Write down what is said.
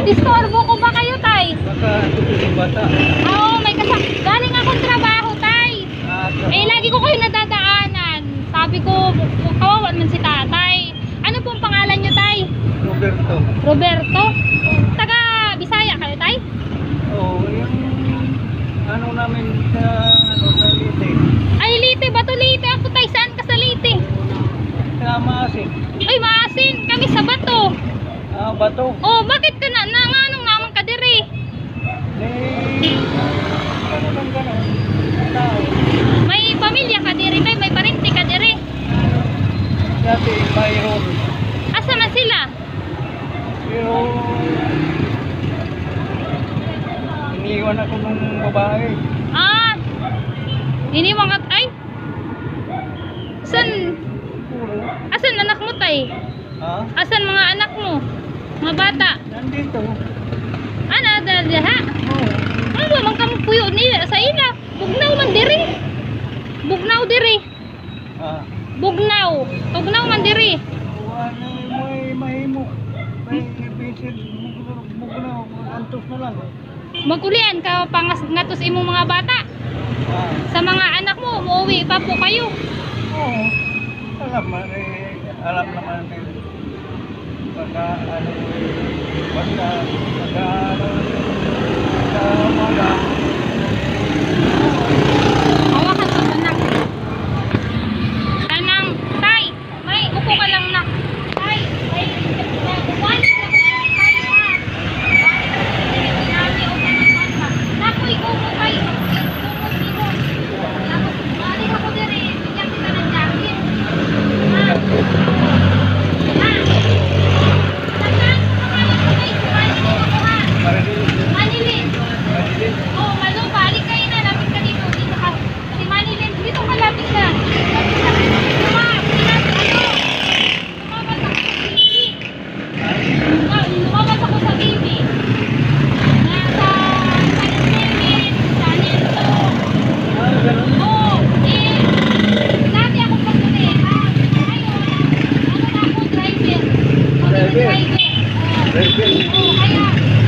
Disturbo ko ba kayo, tay? Baka tutusin bata. Oo, may galing akong trabaho, tay. Eh, lagi ko kayo nadadaanan. Sabi ko, kawawan man si tatay. Ano pong pangalan nyo, tay? Roberto. Roberto? Taga Bisaya kayo, tay? Oo, yung ano namin sa Lite. Ay, Lite, bato Lite. Ako, tay, saan ka sa Lite? Sa Maasin. Ay, Maasin. Kami sa Bato. Ah, Bato. Oh, bakit ka anong naman ka diri? Ano bang gano'n? Tao. May pamilya ka diri, tay? May parente ka diri? Dati mayroon. Asa man sila? Pero iniwan ako ng babae. Ah, iniwan ka, ay? Asan anak mo, tay? Ha? Asan mga anak mo? Mga bata? Nandito. Ano, ha? Oo. Ano man kamo puyo nila sa ila? Bugnaw man diri. Bugnaw diri. Ah. Bugnaw. Tugnaw man diri. Ano, may mahimo. May bisid. Mugnaw. Antos na lang. Magulian ka pangas ngatos imong mga bata. Ah. Sa mga anak mo, umuwi pa po kayo. Oo. Alam naman din. Baka ano basta baka umaga. Hawakan ko anak. Kanang, tay, may upo ka lang na. Tay, may upuan. Nakoy ko mo kayo. Tapos, balik ako diri. Bigyan kita ng jacket. Manilin. Oh, malo, balik kayo na. Lapit ka dito. Dito ka. Si Manilin. Dito ka, lapit ka. Lapit ka. Lumabas ako sa TV. Nasa Channel 7, Channel 2. Oh, dati ako pagkulera. Ngayon, ano na ako, driver. Driver? Driver. Driver? Oh, kaya,